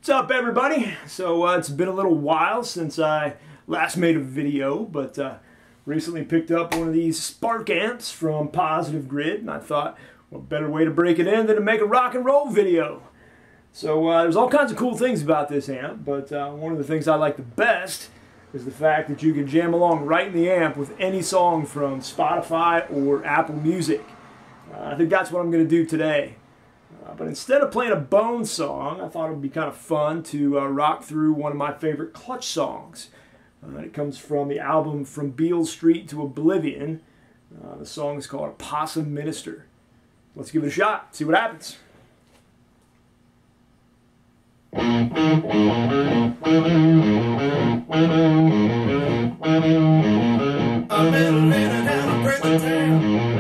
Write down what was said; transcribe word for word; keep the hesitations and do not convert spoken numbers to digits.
What's up, everybody? So uh, it's been a little while since I last made a video, but uh, recently picked up one of these Spark amps from Positive Grid, and I thought, what better way to break it in than to make a rock and roll video? So uh, there's all kinds of cool things about this amp, but uh, one of the things I like the best is the fact that you can jam along right in the amp with any song from Spotify or Apple Music. Uh, I think that's what I'm going to do today. Uh, but instead of playing a Bone song, I thought it would be kind of fun to uh, rock through one of my favorite Clutch songs. Uh, it comes from the album From Beale Street to Oblivion. Uh, the song is called Opossum Minister. Let's give it a shot, see what happens. I'm in a down, break the town.